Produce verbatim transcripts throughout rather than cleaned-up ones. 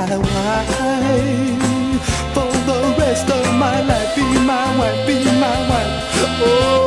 my wife for the rest of my life. Be my wife, be my wife. Oh.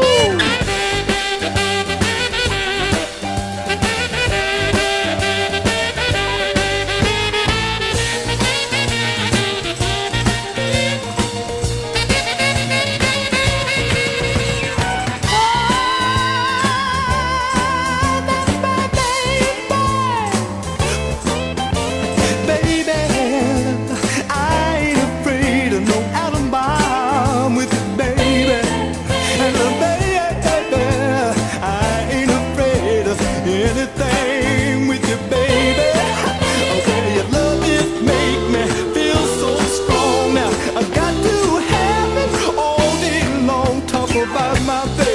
Anything with you, baby. Okay, your love it make me feel so strong. Now I got to have it all day long. Talk about my baby.